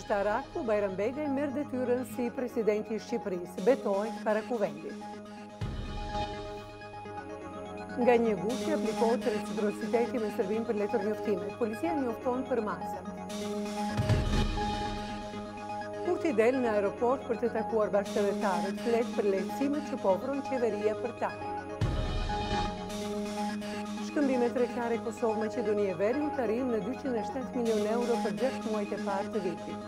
Ushtarako Bajram Begaj merr detyrën si presidenti i Shqipërisë, betohet para kuvendit. Nga një gushje aplikohet reciprociteti me Serbinë për letër njoftime. Policia njofton për masën. Kurti del në aeroport për të takuar bashkëdhetarët, flet për lehtësimet që po ofron qeveria për ta. Shkëmbimet tregtare Kosovë-Maqedonia e Veriut arrin në 207 milion euro për 6 muajt e parë të vitit.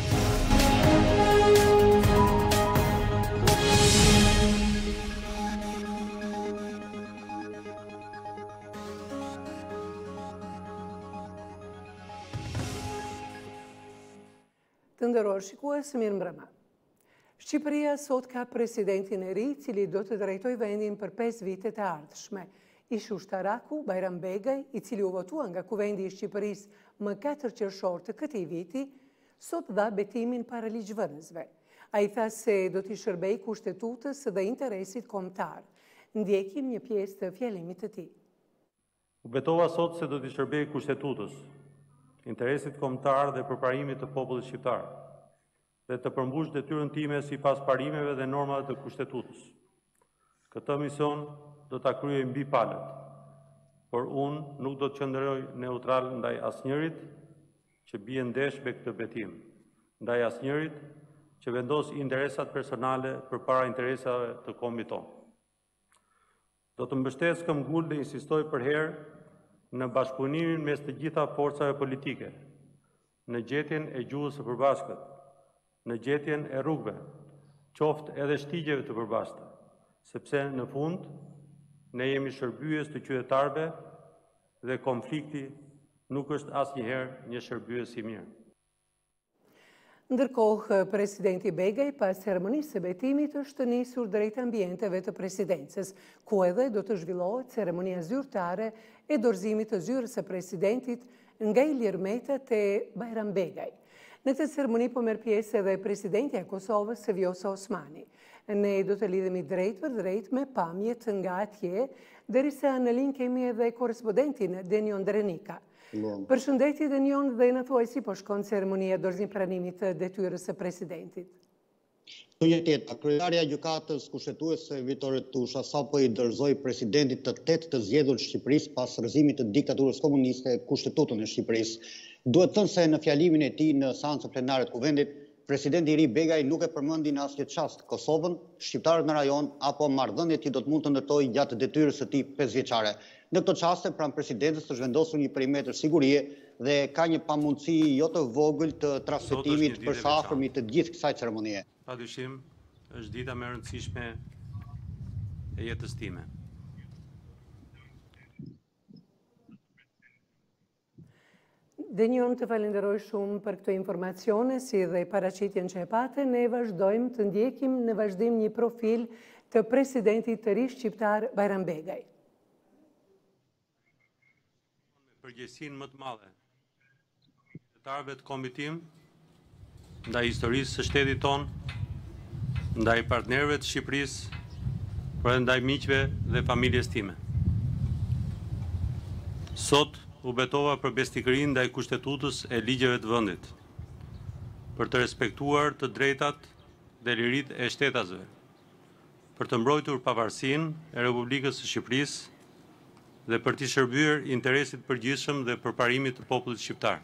Të nderuar shikues, mirëmbrëma. Shqipëria sot ka presidentin e ri, cili do të drejtojë vendin për 5 vite të ardhshme. Ish Ushtarako Bajram Begaj, i cili u votua nga Kuvendi i Shqipërisë më 4 qershor të këtij viti, sot dha betimin para ligjvënësve. Ai tha se do t'i shërbejë kushtetutës dhe interesit kombëtar. Ndjekim një pjesë të fjalimit të tij. U betova sot se do t'i shërbej kushtetutës, interesit kombëtar dhe përparimit të popullit shqiptar, dhe të përmbush detyrën time sipas parimeve dhe normave të kushtetutës. Këtë mision do ta kryej mbi palët, por unë nuk do të qëndroj neutral ndaj asnjërit që bie ndesh me këtë betim, ndaj asnjërit që vendos interesat personale përpara interesave të kombit tonë. Do të mbështes këmbgul dhe insistoj për herë në bashkëpunimin mes të gjitha forcave politike, në gjetjen e gjuhës së përbashkët, në gjetjen e rrugëve, qoftë edhe shtigjeve të përbashkëta, sepse në fund ne jemi shërbyes të qytetarëve dhe konflikti nuk është asnjëherë një shërbyes i mirë. Ndërkohë, presidenti Begaj pas ceremonisë së betimit është nisur drejt ambienteve të presidencës, ku edhe do të zhvillohet ceremonia zyrtare e dorëzimit të zyrës së presidentit nga Ilir Meta te Bajram Begaj. Në këtë ceremoni po merr pjesë edhe presidentja e Kosovës, Vjosa Osmani. Ne do të lidhemi drejt për drejt me pamjet nga atje, derisa në linj kemi edhe korrespondentin Denion Drenika. Përshëndetje Denion, dhe në thuaj si po shkon ceremonia dorëzim pranimit të detyrës së presidentit. Kryetarja e gjykatës kushtetuese Vitore Tusha sapo i dorëzoi presidentit të 8 të zgjedhur të Shqipërisë pas rrëzimit të diktaturës komuniste kushtetutën e Shqipërisë. Duhet thënë se në fjalimin e tij në seancën plenare të Kuvendit, presidenti i ri Begaj nuk e përmendi në asnjë çast Kosovën, shqiptarët në rajon apo marrëdhëniet që do të mund të ndërtojë gjatë detyrës së tij 5 vjeçare. Në këtë çast pranë presidentës është vendosur një perimetër sigurie dhe ka një pamundësi jo të vogël të transmetimit përsaafërmit të gjithë kësaj ceremonie. Padyshim, është dita më e rëndësishme e jetës time. Denion, të falenderoj shumë për këto informacione, si dhe paraqitjen që e patë. Ne vazhdojmë të ndjekim në vazhdim një profil të presidentit të ri shqiptar Bajram Begaj. Me përgjegjësinë më të madhe qytetarëve të kombit tim, ndaj historisë së shtetit tonë, ndaj partnerëve të Shqipërisë, por edhe ndaj miqve dhe familjes time. Sot u betova për besnikërinë ndaj kushtetutës e ligjeve të vendit, për të respektuar të drejtat dhe liritë e shtetasve, për të mbrojtur pavarësinë e Republikës së Shqipërisë dhe për të shërbyer interesit përgjithshëm dhe përparimit të popullit shqiptar.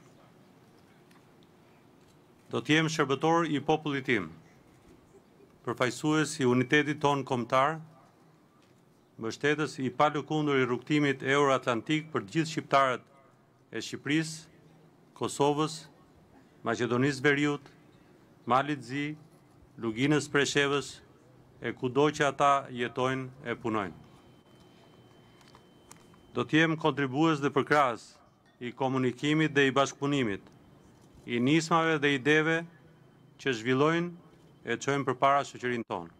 Do të jem shërbëtor i popullit tim, përfaqësues i unitetit tonë kombëtar, mbështetës i palëkundur i rrugtimit euroatlantik për të gjithë shqiptarët e Shqipërisë, Kosovës, Maqedonisë Veriut, Malit Zi, Luginës Preshevës e kudo që ata jetojnë e punojnë. Do të jem kontribues dhe përkrahës i komunikimit dhe i bashkëpunimit, i nismave dhe ideve që zhvillojnë e çojnë përpara shoqërinë tonë.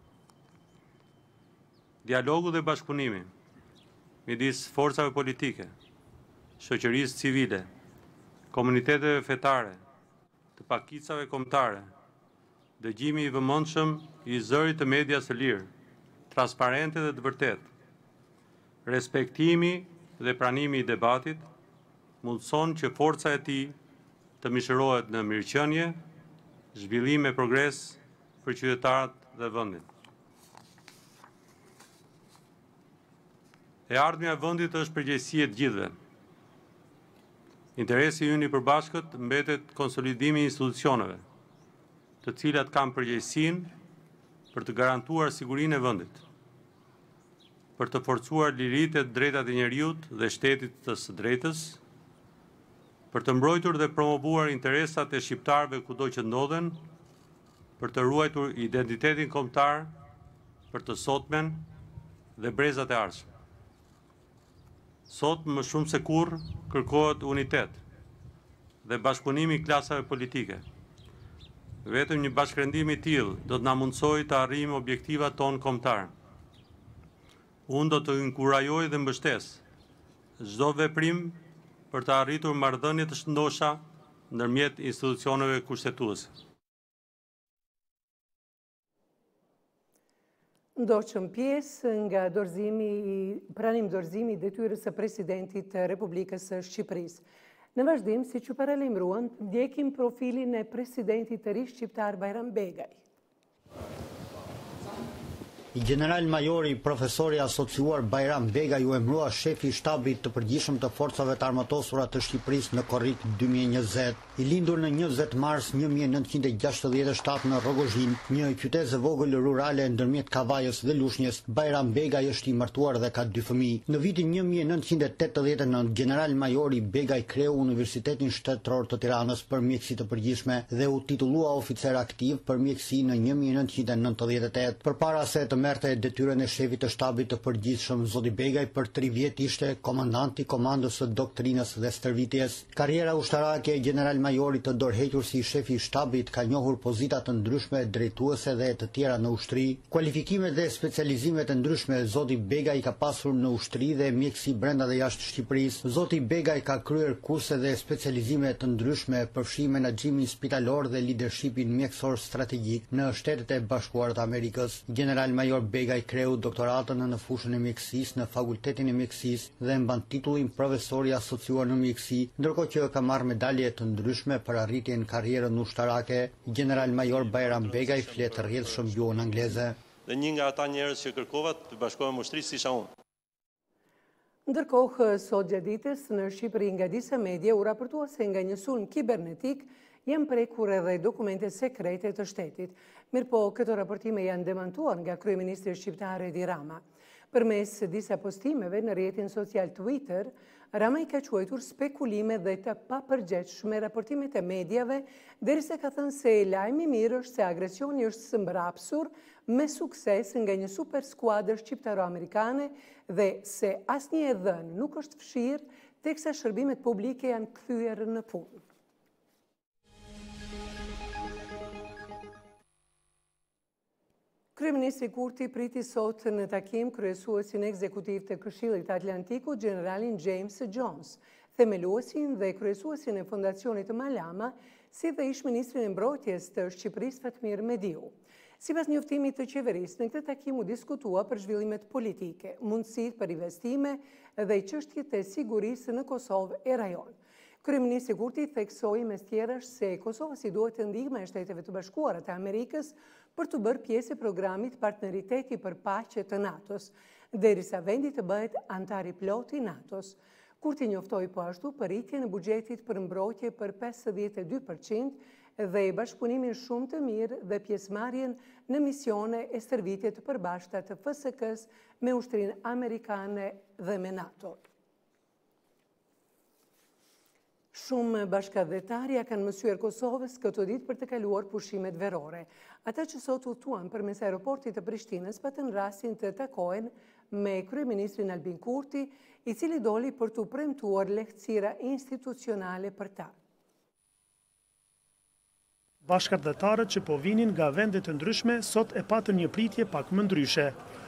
Dialogu dhe bashkëpunimi midis forcave politike, shoqërisë civile, komuniteteve fetare, të pakicave kombëtare, dëgjimi i vëmendshëm i zërit të medias së lirë, transparente dhe të vërtetë, respektimi dhe pranimi i debatit mundson që forca e tij të mishërohet në mirëqenie, zhvillim e progres për qytetarët dhe vendin. E ardhmja e vendit është përgjegjësi e të gjithëve. Interesi ynë i përbashkët mbetet konsolidimi i institucioneve, të cilat kanë përgjegjësinë për të garantuar sigurinë e vendit, për të forcuar liritë e drejtat e njerëzit dhe shtetit të së drejtës, për të mbrojtur dhe promovuar interesat e shqiptarëve kudo që ndodhen, për të ruajtur identitetin kombëtar, për të sotmen dhe brezat e ardhshme. Sot më shumë se kurrë kërkohet unitet dhe bashkëpunimi i klasave politike. Vetëm një bashkërendim i tillë do të na mundsojë të arrijmë objektivat tonë kombëtare. Unë do të inkurajoj dhe mbështes çdo veprim për të arritur marrëdhënie të shëndosha ndërmjet institucioneve kushtetuese. Ndoqëm pjesë nga pranim dorëzimi i detyrës së presidentit të Republikës së Shqipërisë. Në vazhdim, siç u paralajmëruan, ndjekim profilin e presidentit të ri shqiptar Bajram Begaj. General Majori profesori asociuar Bajram Begaj u emërua shefi i shtabit të përgjithshëm të forcave të armatosura të Shqipërisë në korrik 2020. I lindur në 20 mars 1967 në Rogozhin, një qytet e vogël rurale ndërmjet Kavajës dhe Lushnjës, Bajram Begaj është i martuar dhe ka 2 fëmijë. Në vitin 1989, General Majori Begaj kreu Universitetin Shtetëror të Tiranës për mjekësi të përgjithshme dhe u titullua oficer aktiv për mjekësi në 1998. Përpara se të merrte detyrën e shefit të shtabit të përgjithshëm, zoti Begaj për 3 vjet ishte komandant i komandës së doktrinës dhe stërvitjes. Karriera ushtarake e General Majorit të dorëhequr si shefi i shtabit ka njohur pozita të ndryshme drejtuese dhe të tjera në ushtri. Kualifikimet dhe specializimet e ndryshme zoti Begaj ka pasur në ushtri dhe mjekësi brenda dhe jashtë Shqipërisë. Zoti Begaj ka kryer kurse dhe specializime të ndryshme, përfshi menaxhimin spitalor dhe leadershipin mjekësor strategjik në Shtetet e Bashkuara të Amerikës. General Major Begaj kreu doktoratën në fushën e mjekësisë në Fakultetin e Mjekësisë dhe mban titullin profesor i asociuar në mjekësi, ndërkohë që ka marrë medalje të ndryshme për arritjen karrierën ushtarake. General Major Bajram Begaj flet rrjedhshëm gjuhën angleze. Dhe një nga ata njerëz që kërkova të bashkohem në ushtri isha unë. Ndërkohë, sot gjatë ditës në Shqipëri nga disa media u raportua se nga një sulm kibernetik janë prekur edhe dokumente sekrete të shtetit. Mirëpo, këto raportime janë demantuar nga kryeministri shqiptar Edi Rama. Përmes disa postimeve në rrjetin social Twitter, Rama i ka quajtur spekulime dhe të papërgjegjshme raportimet e mediave, derisa ka thënë se lajmi i mirë është se agresioni është së mbrapsur me sukses nga një super skuadër shqiptaro-amerikane dhe se asnjë e dhënë nuk është fshirë, teksa shërbimet publike janë kthyer në punë. Kryeministri Kurti priti sot në takim kryesuesin ekzekutiv të Këshillit Atlantikut, generalin James Jones, themeluesin dhe kryesuesin e Fondacionit Malama, si dhe ish-ministrin e mbrojtjes të Shqipërisë Fatmir Mediu. Sipas njoftimit të qeverisë, në këtë takim u diskutua për zhvillimet politike, mundësitë për investime dhe çështjet e sigurisë në Kosovë e rajon. Kryeministri Kurti theksoi mes tjerash se Kosova si duhet të ndihmë e Shteteve të Bashkuara të Amerikës për të bërë pjesë e programit Partneriteti për Paqe të NATO-s, derisa vendi të bëhet antar i plot i NATO-s. Kurti njoftoi po ashtu për rritjen e buxhetit për mbrojtje për 52% dhe bashkëpunimin shumë të mirë dhe pjesëmarrjen në misione e stërvitje të përbashkëta të FSK-s me ushtrinë amerikane dhe me NATO. Shumë bashkëdhetarja kanë mësuar Kosovës këto ditë për të kaluar pushimet verore. Ata që sot udhëtuan përmes aeroportit të Prishtinës patën rastin të takohen me kryeministrin Albin Kurti, i cili doli për të premtuar lehtësira institucionale për ta. Bashkëdhetarët që po vinin nga vende të ndryshme sot e patën një pritje pak më ndryshe.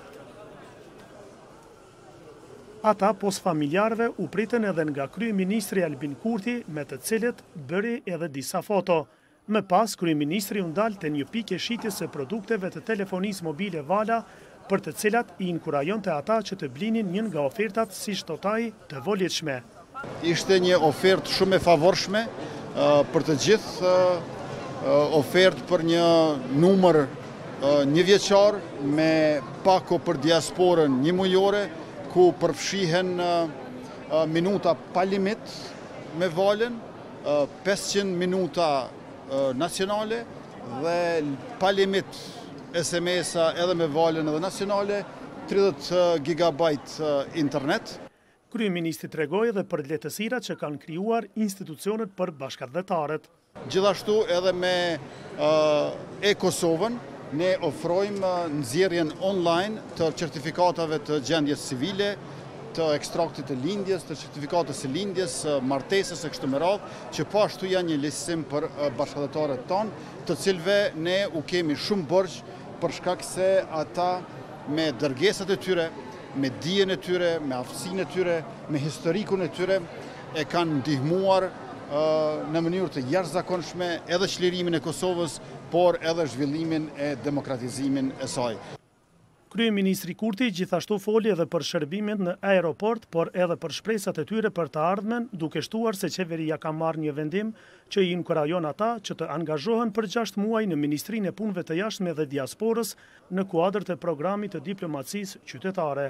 Ata pos familjarve u pritën edhe nga kryeministri Albin Kurti, me të cilët bëri edhe disa foto. Më pas, kryeministri u ndal te një pikë shitjes së produkteve të telefonisë mobile Vala, për të cilat i inkurajonte ata që të blinin një nga ofertat si shtotai të volitshme. Ishte një ofertë shumë e favorshme për të gjithë ofertë për një numër një vjeçar me pako për diasporën një mujore, ku përfshihen minuta pa limit me valën, 500 minuta nacionale dhe pa limit SMS-a edhe me valën edhe nacionale, 30 gigabajt internet. Kryeministri tregoi edhe për lehtësirat që kanë krijuar institucionet për bashkëdhetaret. Gjithashtu edhe me e-Kosovën ne ofrojmë nxjerrjen online të certifikatave të gjendjes civile, të ekstraktit të lindjes, të certifikatës së lindjes, martesës e kështu me radhë, që po ashtu janë një lehtësim për bashkëdhetaret tonë, të cilëve ne u kemi shumë borxh për shkak se ata me dërgesat e tyre, me dijen e tyre, me aftësinë e tyre, me historikun e tyre, e kanë ndihmuar në mënyrë të jashtëzakonshme edhe çlirimin e Kosovës, por edhe zhvillimin e demokratizimin e saj. Kryeministri Kurti gjithashtu foli edhe për shërbimet në aeroport, por edhe për shpresat e tyre për të ardhmen, duke shtuar se qeveria ka marrë një vendim që i inkurajon ata që të angazhohen për 6 muaj në Ministrinë e Punëve të Jashtme dhe Diasporës në kuadër të programit të diplomacisë qytetare.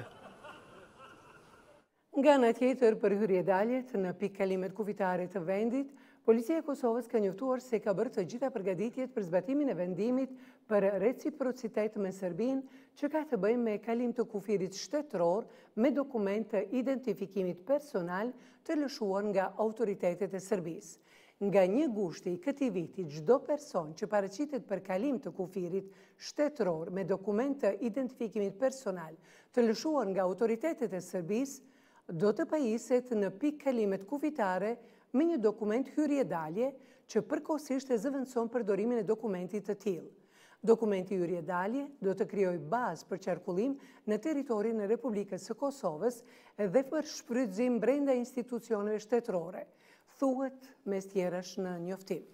Nga ana tjetër, për hyrjedaljet në pikëkallimet kufitare të vendit, Policia e Kosovës ka njoftuar se ka bërë të gjitha përgatitjet për zbatimin e vendimit për reciprocitet me Serbinë, që ka të bëjë me kalim të kufirit shtetëror me dokument të identifikimit personal të lëshuar nga autoritetet e Serbisë. Nga 1 gushti i këtij viti, çdo person që paraqitet për kalim të kufirit shtetëror me dokument të identifikimit personal të lëshuar nga autoritetet e Serbisë do të pajiset në pikëkalimet kufitare me një dokument hyrjedalje që përkohësisht e zëvendëson përdorimin e dokumentit të tillë. Dokumenti hyrjedalje do të krijojë bazë për qarkullim në territorin e Republikës së Kosovës dhe për shfrytëzim brenda institucioneve shtetërore, thuhet mes tjerash në njoftim.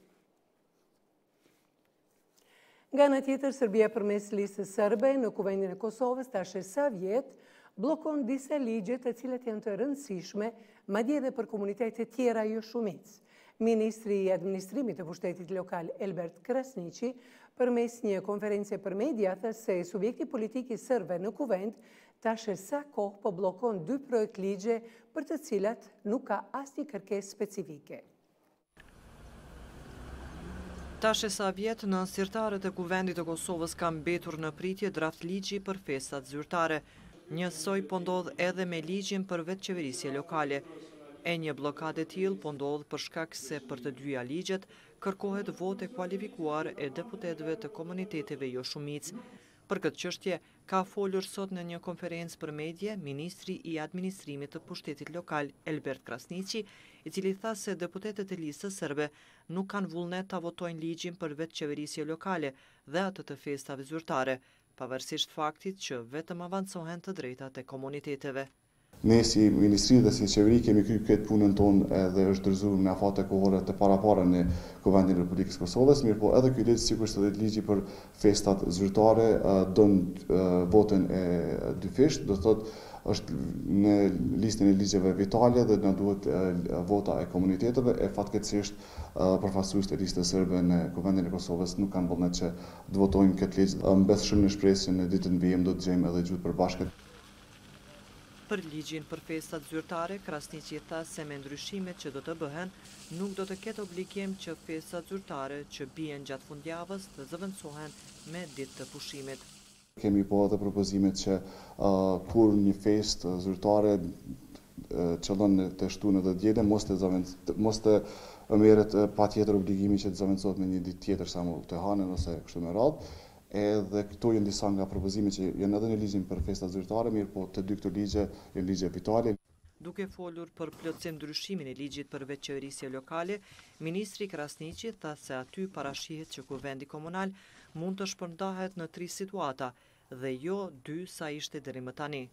Nga ana tjetër, Serbia përmes listës serbe në kuvendin e Kosovës tash e sa vjet blokon disa ligje të cilat janë të rëndësishme, madje edhe për komunitete tjera jo shumicë. Ministri i Administrimit të Pushtetit Lokal Elbert Krasniqi, përmes një konferencë për media, tha se subjekti politik i serbe në kuvend tash e sa kohë po bllokon 2 projekt ligje për të cilat nuk ka asnjë kërkesë specifike. Tash e sa vjet në sirtarët e kuvendit të Kosovës ka mbetur në pritje draft ligji për festat zyrtare. Njësoj po ndodh edhe me ligjin për vetë qeverisje lokale. E një blokade tillë po ndodh për shkak se për të dyja ligjet kërkohet vote kualifikuar e deputetëve të komuniteteve jo shumicë. Për këtë çështje ka folur sot në një konferencë për media ministri i Administrimit të Pushtetit Lokal Elbert Krasniqi, i cili tha se deputetët e listës serbe nuk kanë vullnet ta votojnë ligjin për vetë qeverisje lokale dhe atë të festave zyrtare, pavarësisht faktit që vetëm avancohen të drejtat e komuniteteve. Ne si Ministri dhe si qeveri kemi kryer këtë punën tonë edhe është dorëzuar në afate kohore të parapara në Kuvendin e Republikës Kosovës, mirë po edhe ky ligj sikur se ligji për festat zyrtare don votën e dyfisht, do thotë është në listën e ligjeve vitale dhe na duhet vota e komuniteteve e fatkeqësisht përfaqësuesit e listës serbe në Kuvendin e Kosovës nuk kanë vullnet që të votojnë këtë ligj. Mbes shumë në shpresë që në ditën e vijim do të gjejmë edhe gjuhë përbashkët. Për ligjin për festat zyrtare, Krasniqi tha se me ndryshimet që do të bëhen, nuk do të ketë obligim që festat zyrtare që bien gjatë fundjavës të zëvendësohen me ditë të pushimit. Kemi po edhe propozimet që kur një festë zyrtare qëllon të shtunë dhe dielën, mos të merret patjetër obligimi që të zëvendësohet me një ditë tjetër sa më të hanën ose kështu me radhë. Edhe këto janë disa nga propozimet që janë edhe në ligjin për festat zyrtare, mirë po të dy këto ligje janë ligje vitale. Duke folur për plotësim ndryshimin e ligjit për vetë qeverisje lokale, ministri Krasniqi tha se aty parashihet që kuvendi komunal mund të shpërndahet në 3 situata dhe jo 2 sa ishte deri më tani.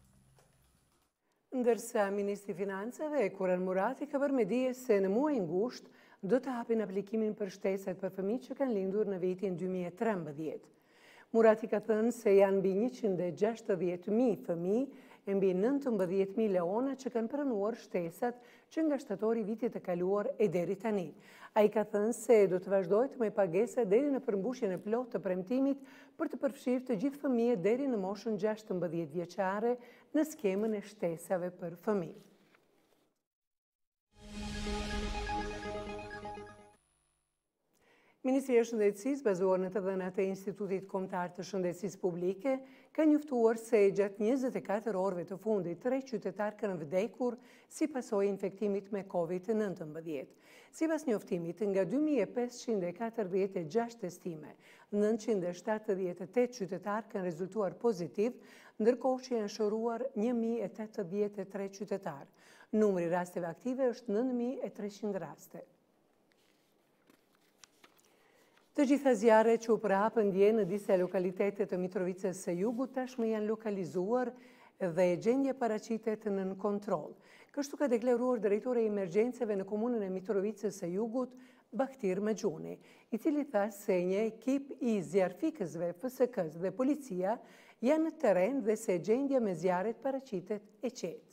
Ndërsa Ministri Financave Kuran Murati ka bërë me dije se në muajin gusht do të hapin aplikimin për shtesat për fëmijë që kanë lindur në vitin 2013. Murati ka thënë se janë mbi 160.000 fëmijë e mbi 19.000 leona që kanë pranuar shtesat që nga shtatori vitit të kaluar e deri tani. Ai ka thënë se do të vazhdojë me pagesa deri në përmbushjen e plotë të premtimit për të përfshirë të gjithë fëmijët deri në moshën 16 vjeçare në skemën e shtesave për fëmijë. Ministria e Shëndetësisë, bazuar në të dhënat e Institutit Kombëtar të Shëndetësisë Publike, ka njoftuar se gjatë 24 orëve të fundit 3 qytetarë kanë vdekur si pasojë e infektimit me COVID-19. Sipas njoftimit, nga 2546 testime, 978 qytetarë kanë rezultuar pozitiv, ndërkohë që janë shëruar 1083 qytetarë. Numri rasteve aktive është 9300 raste. Të gjitha zjarret që u prapën dje në disa lokalitetet të Mitrovicës së Jugut tashmë janë lokalizuar dhe gjendja paraqitet nën kontroll. Kështu ka deklaruar drejtori i emergjencave në komunën e Mitrovicës së Jugut, Baktir Maxhuni, i cili tha se një ekip i zjarfikësve FSK-s dhe policia janë në terren dhe se gjendja me zjarret paraqitet e qetë.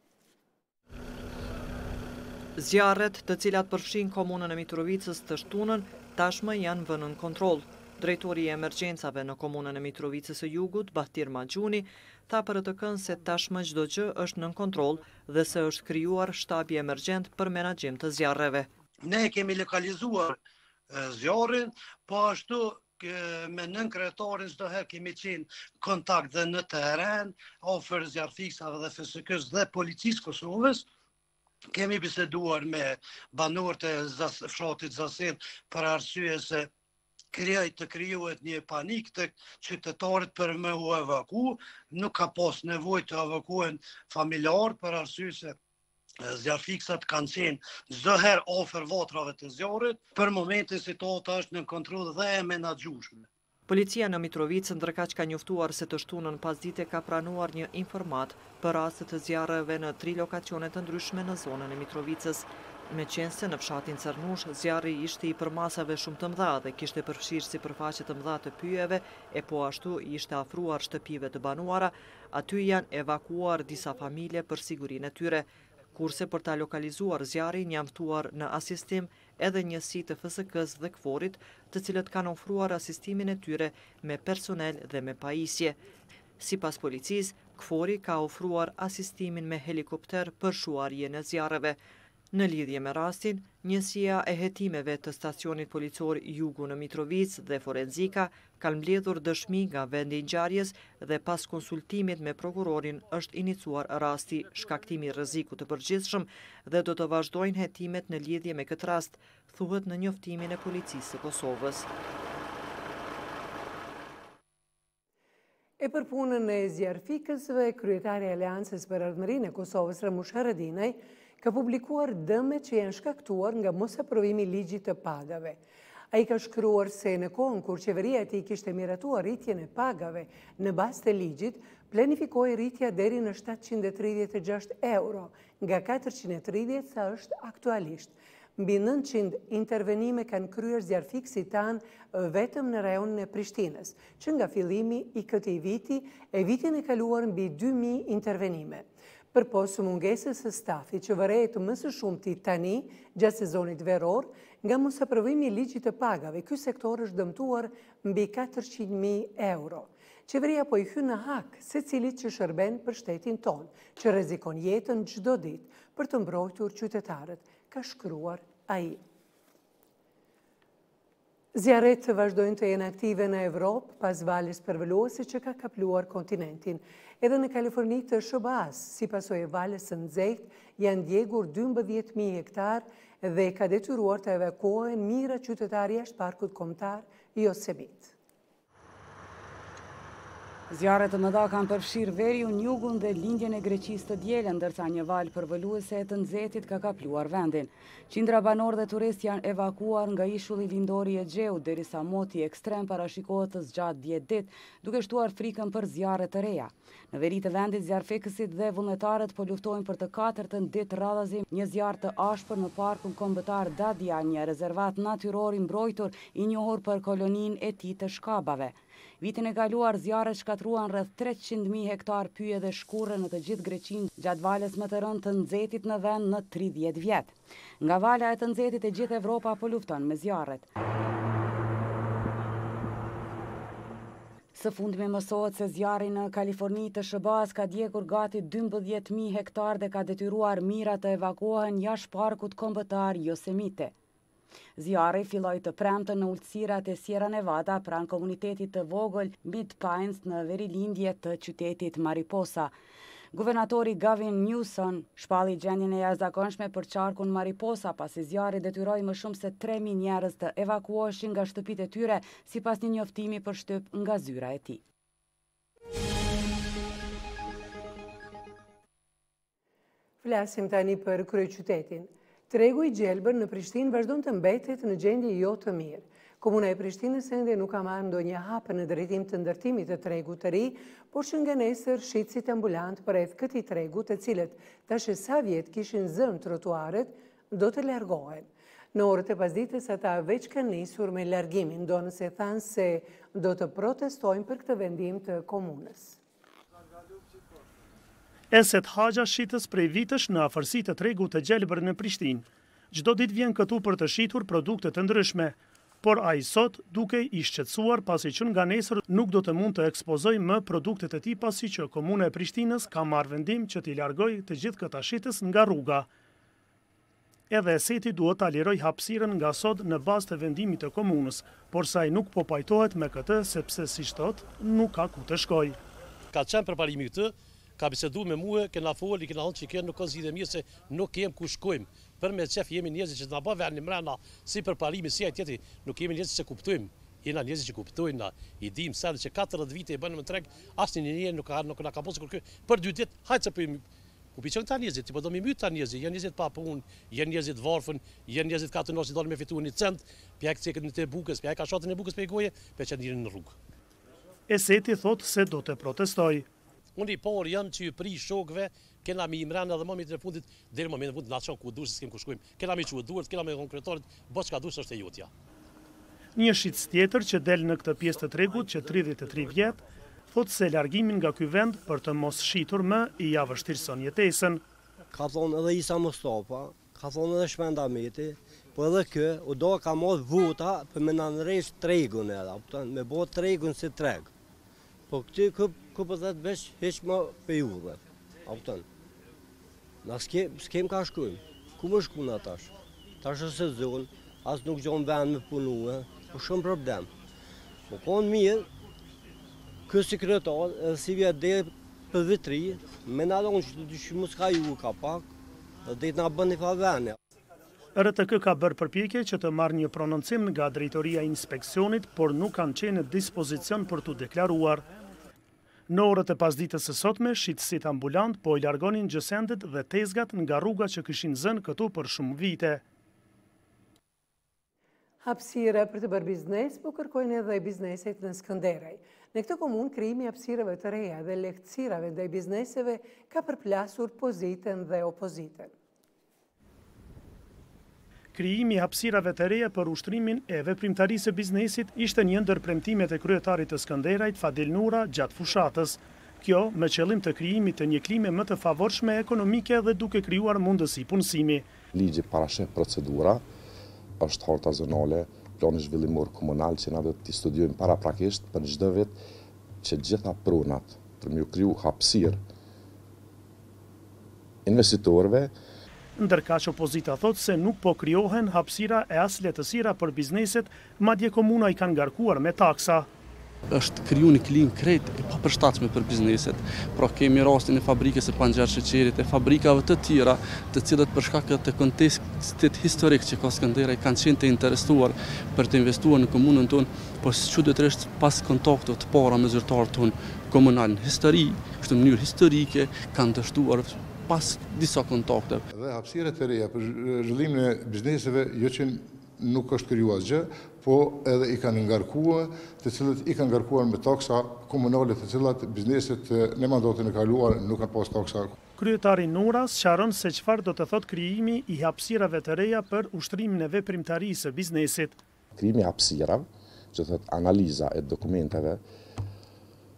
Zjarret të cilat përfshin komunën e Mitrovicës të Shtunën tashmë janë vënë në kontroll. Drejtori i emergjencave në komunën e Mitrovicës së Jugut, Baktir Maxhuni, tha për të kënë se tashmë çdo gjë është nën kontroll dhe se është krijuar shtabi emergjent për menaxhim të zjarreve. Ne kemi lokalizuar zjarrin, po ashtu me nën kryetarin çdo herë kemi qenë kontakt dhe në terren, afër zjarrfiksave dhe FSK-s dhe policisë Kosovës. Kemi biseduar me banorët e fshatit Zasin për arsye se të krijohet një panik të qytetarit për me u evaku, nuk ka pas nevojë të evakuohen familjarë për arsye se zjarfiksat kanë qenë çdo herë afër vatrave të zjarrit. Për momentin situata është në kontroll dhe e menaxhueshme. Policia në Mitrovicë ndërkaq ka njoftuar se të Shtunën pasdite ka pranuar një informat për raste të zjarreve në 3 lokacione të ndryshme në zonën e Mitrovicës. Meqense në fshatin Cernush zjarri ishte i përmasave shumë të mëdha dhe kishte përfshirë sipërfaqe të mëdha të pyjeve e po ashtu ishte afruar shtëpive të banuara, aty janë evakuar disa familje për sigurinë e tyre. Kurse për ta lokalizuar zjarrin janë ftuar në asistim edhe njësi të FSK-s dhe KFOR-it, të cilët kanë ofruar asistimin e tyre me personel dhe me pajisje. Sipas policisë, KFOR-i ka ofruar asistimin me helikopter për shuarjen e zjarreve. Në lidhje me rastin, njësia e hetimeve të stacionit policor Jugu në Mitrovicë dhe Forenzika kanë mbledhur dëshmi nga vendi i ngjarjes dhe pas konsultimit me prokurorin është inicuar rasti shkaktimi rrezikut të përgjithshëm dhe do të vazhdojnë hetimet në lidhje me këtë rast, thuhet në njoftimin e policisë së Kosovës. E për punën e zjarfikësve, kryetari i Aleancës për Ardhmërinë e Kosovës, Ramush Haradinaj, ka publikuar dëmet që janë shkaktuar nga mosaprovimi i ligjit të pagave. Ai ka shkruar se në kohën kur qeveria e tij kishte miratuar rritjen e pagave në bazë të ligjit, planifikoi rritja deri në 736 euro, nga 430 sa është aktualisht. Mbi 900 intervenime kanë kryer zjarfikësit tanë vetëm në rajonin e Prishtinës, që nga fillimi i këtij viti e vitin e kaluar mbi 2000 intervenime. Për posë mungesës së stafit që vërehet më së shumti tani gjatë sezonit veror, nga mosaprovimi i ligjit të pagave, ky sektor është dëmtuar mbi 400.000 euro. Qeveria po i hyn në hak secilit që shërben për shtetin ton, që rrezikon jetën çdo ditë për të mbrojtur qytetarët, ka shkruar ai. Zjarret vazhdojnë të jenë aktive në Evropë pas valës përvëluese që ka kapluar kontinentin. Edhe në Kaliforni të SBA-s, si pasojë e valës së nxehtë, janë djegur 12.000 hektar dhe ka detyruar të evakuohen mijëra qytetarë jashtë parkut kombëtar Yosemite. Zjarret të mëdha kanë përfshirë veriun, jugun dhe lindjen e Greqisë të dielën, ndërsa një valë përvëluese e të nxehtit ka kapluar vendin. Qindra banorë dhe turistë janë evakuar nga ishulli lindor i Egjeut, derisa moti ekstrem parashikohet të zgjatë 10 ditë, duke shtuar frikën për zjarre të reja. Në veri të vendit, zjarfikësit dhe vullnetarët po luftojnë për të katërtën ditë radhazi një zjarr të ashpër në parkun kombëtar Dadia, një rezervat natyror i mbrojtur i njohur për koloninë e tij të shkabave. Vitin e kaluar, zjarret shkatruan rreth 300.000 hektar pyje dhe shkurre në të gjithë Greqinë gjatë valës më të rëndë të nxehtit në vend në 30 vjet. Nga vala e të nxehtit e gjithë Evropa po lufton me zjarret. Së fundmi mësohet se zjarri në Kaliforni të SBA-s ka djegur gati 12.000 hektar dhe ka detyruar mijëra të evakuohen jashtë parkut kombëtar Yosemite. Zjarri filloi të premten në ulësirat e Sierra Nevada pranë komunitetit të vogël Mid-Pines në verilindje të qytetit Mariposa. Guvernatori Gavin Newsom shpalli gjendjen e jashtëzakonshme për qarkun Mariposa pasi zjarri detyroi më shumë se 3.000 njerëz të evakuoheshin nga shtëpitë e tyre sipas një njoftimi për shtyp nga zyra e tij. Flasim tani për kryeqytetin. Tregu i gjelbër në Prishtinë vazhdon të mbetet në gjendje jo të mirë. Komuna e Prishtinës ende nuk ka marrë ndonjë hap në drejtim të ndërtimit të tregut të ri, por që nga nesër shitësit ambulant përreth këtij tregu, të cilët tash sa vjet kishin zënë trotuaret, do të largohen. Në orët e pasdites ata veç kanë nisur me largimin, ndonëse thanë se do të protestojnë për këtë vendim të komunës. Eset Haxha shitës prej vitësh në afërsi të tregut të gjelbër në Prishtinë. Çdo ditë vjen këtu për të shitur produkte të ndryshme, por ai sot duke i shqetësuar pasi që nga nesër nuk do të mund të ekspozoj më produktet e tij pasi që Komuna e Prishtinës ka marrë vendim që t'i largojë të gjithë këta shitës nga rruga. Edhe Eseti duhet ta liroj hapësirën nga sot në bazë të vendimit të komunës, por sa ai nuk po pajtohet me këtë sepse siç thotë nuk ka ku të shkojë. Ka qenë përparimi këtë, ka bisedu me mua, kena foli, kena thonë që kënë nuk kanë zgjidhje mirë se nuk kem ku shkojmë. Për me qef jemi njerëz që na bë vënë mbrana si përparimi si ai tjetri, nuk kemi njerëz që kuptojmë. Jena njerëz që kuptojnë, na i dim se 40 vite e bën në treg, asnjë njerëz nuk na ka pasur kur për 2 ditë, hajtë se po ku piçon ta njerëzit, ti po do më myt ta njerëzit, janë njerëzit pa punë, janë njerëzit varfën, janë njerëzit ka të nosi dalin me fituar një cent, pjek cekët në të bukës, pjek ka shatën e bukës pe goje, pe që ndirin në rrugë. Eseti thotë se do të protestoj. Unë i por jam që i pri shokëve, kena mi imran edhe momentin e fundit, deri në momentin e fundit na çon ku dush s'kem ku shkojmë. Kena mi çuar duart, kena me konkretorit, bosh ka dush është e jotja. Një shitës tjetër që del në këtë pjesë të tregut që 33 vjet, thotë se largimin nga ky vend për të mos shitur më i ja vështirëson jetesën. Ka thonë edhe Isa Mustafa, ka thonë edhe Shpenda Meti, po edhe kë, u do ka marrë vota për me na nresh tregun edhe, me bë tregun si treg. Po këty ku po thot veç hiç më pe juve. Apton. Na s'kem ka shkojmë. Ku më shkon atash? Tash është sezon, as nuk gjon vend me punue, po shumë problem. Po kon mirë. Ky sekretar, si vjet deri për vitri, më na lon që mos ka ju ka pak, dhe na bën i favane. RTK ka bërë përpjekje që të marrë një prononcim nga drejtoria e inspeksionit, por nuk kanë qenë në dispozicion për t'u deklaruar. Në orët e pasditës së sotme, shitësit ambulant po i largonin gjësendet dhe tezgat nga rruga që kishin zënë këtu për shumë vite. Hapësira për të bërë biznes, po kërkojnë edhe bizneset në Skënderaj. Në këtë komunë, krijimi i hapësirave të reja dhe lehtësirave ndaj bizneseve ka përplasur pozitën dhe opozitën. Krijimi i hapësirave të reja për ushtrimin e veprimtarisë së biznesit ishte një ndër premtimet e kryetarit të Skënderajt Fadil Nura gjatë fushatës. Kjo me qëllim të krijimit të një klime më të favorshme ekonomike dhe duke krijuar mundësi punësimi. Ligji parasheh procedura, është harta zonale, plani zhvillimor komunal që na do t'i studiojmë paraprakisht për çdo vit që gjitha pronat për me kriju hapësirë investitorëve. Ndërka që opozita thotë se nuk po krijohen hapësira e as lehtësira për bizneset, madje komuna i kanë ngarkuar me taksa. Është kriju një klim krejt e papërshtatshme për bizneset. Pra kemi rastin e fabrikës e Panxher Sheqerit, e fabrikave të tjera, të cilët për shkak të kontekstit historik që ka Skënderaj kanë qenë të interesuar për të investuar në komunën tonë, por çuditërisht pas kontakteve të para me zyrtarët tonë komunal në histori, në mënyrë historike kanë dështuar pas disa kontakteve. Dhe hapësirat e reja për zhvillimin e bizneseve jo që nuk është krijuar asgjë, po edhe i kanë ngarkuar, të cilët i kanë ngarkuar me taksa komunale, të cilat bizneset në mandatin e kaluar nuk kanë pas taksa. Kryetari Nuras sqaron se çfarë do të thotë krijimi i hapësirave të reja për ushtrimin e veprimtarisë së biznesit. Krijimi i hapësirave, që thotë analiza e dokumenteve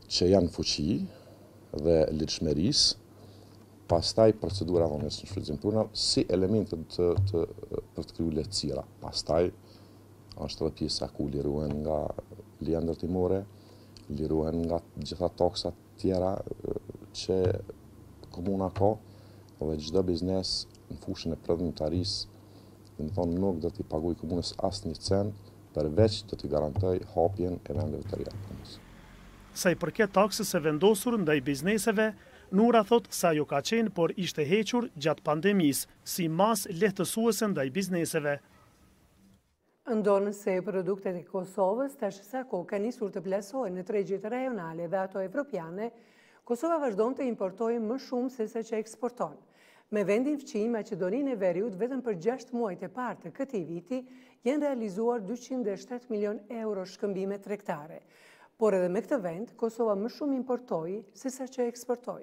që janë fuqi dhe ligjshmërisë, pastaj procedura vonës në shfrytëzim puna si elementet për të kryer lehtësira. Pastaj është edhe pjesa ku lirohen nga leja ndërtimore, lirohen nga gjitha taksat tjera që komuna ka, dhe çdo biznes në fushën e prodhimtarisë, do të thonë nuk do t'i paguaj komunës asnjë cent, përveç do t'i garantoj hapjen e vendeve të reja punës. Sa i përket taksës së vendosur ndaj bizneseve, Nura thot se ajo ka qenë, por ishte hequr gjatë pandemisë, si masë lehtësuese ndaj bizneseve. Ndonë se produktet e Kosovës tash sa kohë ka nisur të plasohen në tregjet rajonale dhe ato evropiane, Kosova vazhdon të importojë më shumë se sa që eksporton. Me vendin fqinj, Maqedoninë e Veriut vetëm për 6 muajt e parë të këtij viti janë realizuar 207 milion euro shkëmbime tregtare. Por edhe me këtë vend, Kosova më shumë importoi se sa që eksportoi.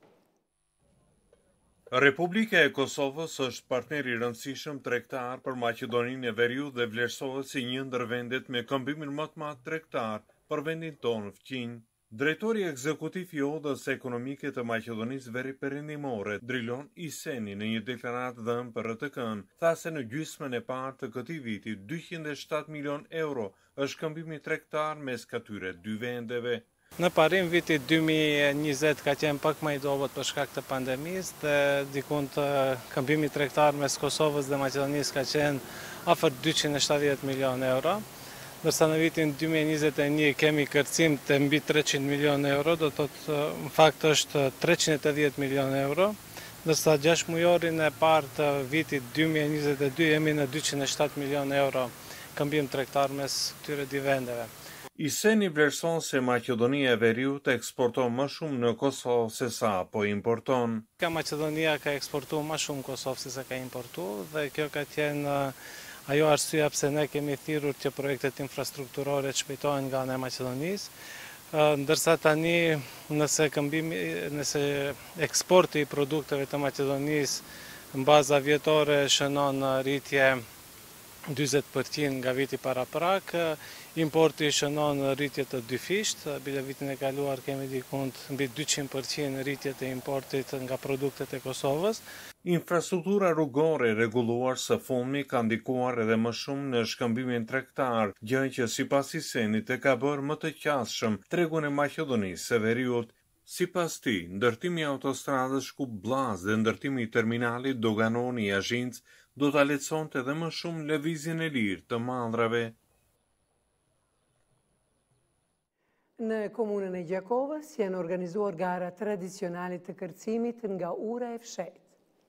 Republika e Kosovës është partner i rëndësishëm tregtar për Maqedoninë e Veriut dhe vlerësohet si një ndër vendet me këmbimin më të madh tregtar për vendin tonë fqinj. Drejtori ekzekutiv i Odës Ekonomike të Maqedonisë Veri Perëndimore, Drilon Iseni, në një deklaratë dhënë për RTK-n, tha se në gjysmën e parë të këtij viti 207 milion euro është këmbimi tregtar mes këtyre dy vendeve. Në parim vitit 2020 ka qenë pak më i dobët për shkak të pandemisë dhe dikund këmbimi tregtar mes Kosovës dhe Maqedonisë ka qenë afër 270 milion euro. Ndërsa në vitin 2021 kemi kërcim të mbi 300 milion euro, do të thotë në fakt është 380 milion euro, ndërsa 6 mujorin e parë të vitit 2022 jemi në 207 milion euro këmbim tregtar mes këtyre dy vendeve. Iseni vlerëson se Maqedonia e Veriut eksporton më shumë në Kosovë se sa po importon. Maqedonia ka eksportuar më shumë Kosovë se sa ka importuar dhe kjo ka qenë ajo arsyeja pse ne kemi thirrur që projektet infrastrukturore të shpejtohen nga ana e Maqedonisë, ndërsa tani nëse eksporti i produkteve të Maqedonisë në baza vjetore shënon rritje 40% nga viti paraprak, importi shënon rritje të dyfisht, bile vitin e kaluar kemi dikund mbi 200% rritje të importit nga produktet e Kosovës. Infrastruktura rrugore rregulluar së fundmi ka ndikuar edhe më shumë në shkëmbimin tregtar, gjë që sipas Isenit e ka bërë më të qasshëm tregun e Maqedonisë së Veriut. Sipas tij, ndërtimi i autostradës Shkup-Bllaz dhe ndërtimi i terminalit doganor i Azhinc do ta lehtësonte edhe më shumë lëvizjen e lirë të mandrave. Në komunën e Gjakovës janë organizuar gara tradicionale të kërcimit nga ura e fshehtë.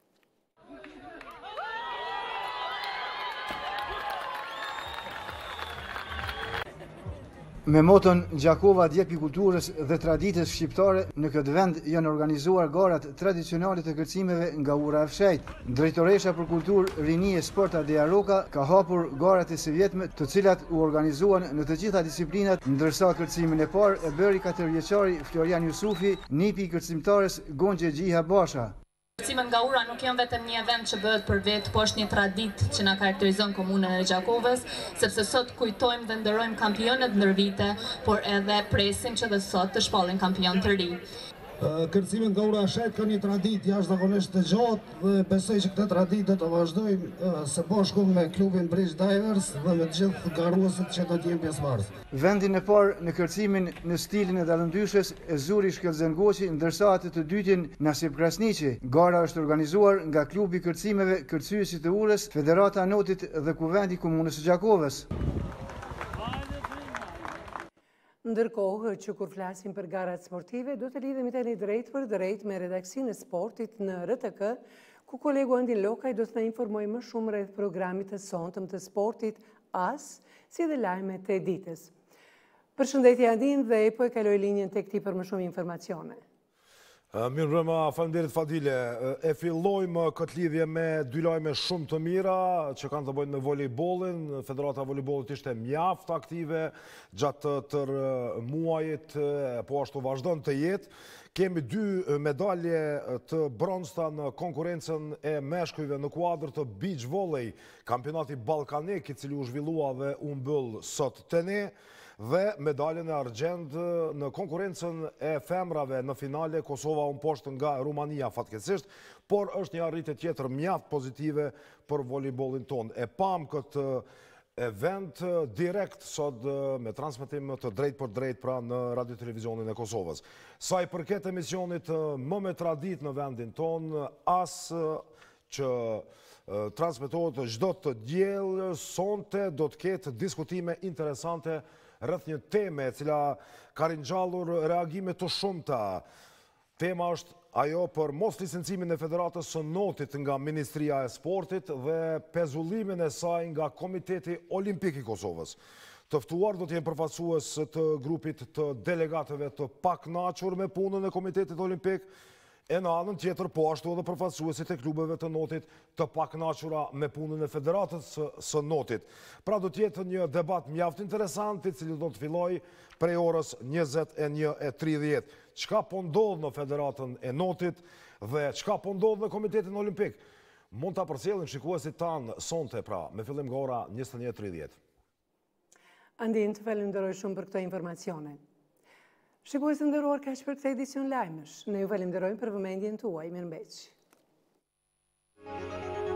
Me moton Gjakova djepi kulturës dhe traditës shqiptare, në këtë vend janë organizuar garat tradicionale të kërcimeve nga ura e fshehtë. Drejtoresha për Kulturë, Rini e Sport Adea Roka ka hapur garat e së vjetme, të cilat u organizuan në të gjitha disiplinat, ndërsa kërcimin e parë e bëri 4 vjeçari Florian Jusufi, nipi i kërcimtares Gonxhe Gjiha Basha. Kërcimet nga ura nuk janë vetëm një event që bëhet për vetë, po është një traditë që na karakterizon komunën e Gjakovës, sepse sot kujtojmë dhe nderojmë kampionët ndër vite, por edhe presim që dhe sot të shpallin kampion të ri. Kërcimet nga ura e fshehtë kanë një traditë jashtëzakonisht të gjatë dhe besoj që këtë traditë do të vazhdojmë së bashku me klubin Bridge Divers dhe me të gjithë garuesit që do të jenë pjesëmarrës. Vendin e parë në kërcimin në stilin e dalëndyshës e zuri Shkëllxen Goqi, ndërsa atë të dytin Nasip Krasniqi. Gara është organizuar nga klubi kërcimeve Kërcyesi të Urës, Federata Notit dhe Kuvendi Komunës së Gjakovës. Ndërkohë që kur flasim për garat sportive, do të lidhemi tani drejt për drejt me redaksinë e sportit në RTK, ku kolegu Andin Lokaj do të na informojë më shumë rreth programit të sonte të sportit as, si dhe lajmet e ditës. Përshëndetje Andin dhe po e kaloj linjën tek ti për më shumë informacione. Mirë brëma, faleminderit Fadile. E fillojmë këtë lidhje me dy lajme shumë të mira që kanë të bëjnë me volejbolin. Federata e volejbollit ishte mjaft aktive gjatë tër muajit, po ashtu vazhdon të jetë. Kemi 2 medalje të bronzta në konkurencën e meshkujve në kuadër të beach volley, kampionati ballkanik i cili u zhvillua dhe u mbyll sot të ne. dhe medaljen e argjend në konkurencën e femrave në finale. Kosova unë poshtë nga Rumania fatkeqësisht, por është një arritje tjetër mjaft pozitive për volejbolin ton. E pam këtë event direkt sot me transmetim të drejt për drejt pra në radio-televizionin e Kosovës. Sa i përket emisionit më me tradit në vendin ton, as që transmetohet çdo të diell, sonte do të ketë diskutime interesante rreth një teme e cila ka ringjallur reagime të shumta. Tema është ajo për mos licencimin e Federatës së Notit nga Ministria e Sportit dhe pezullimin e saj nga Komiteti Olimpik i Kosovës. Të ftuar do të jenë përfaqësues të grupit të delegatëve të pakënaqur me punën e Komitetit Olimpik, e në anën tjetër po ashtu edhe përfaqësuesit e klubeve të Notit të pakënaqura me punën e Federatës së Notit. Pra do të jetë një debat mjaft interesant, i cili do të fillojë prej orës 21:30. Çka po ndodh në Federatën e Notit dhe çka po ndodh në Komitetin Olimpik? Mund ta përcjellin shikuesit tanë sonte, pra, me fillim nga ora 21:30. Andin, të falenderoj shumë për këto informacione. Shikues të nderuar, kaq për këtë edicion lajmësh. Ne ju falenderojmë për vëmendjen tuaj. Mirëmbëngjes.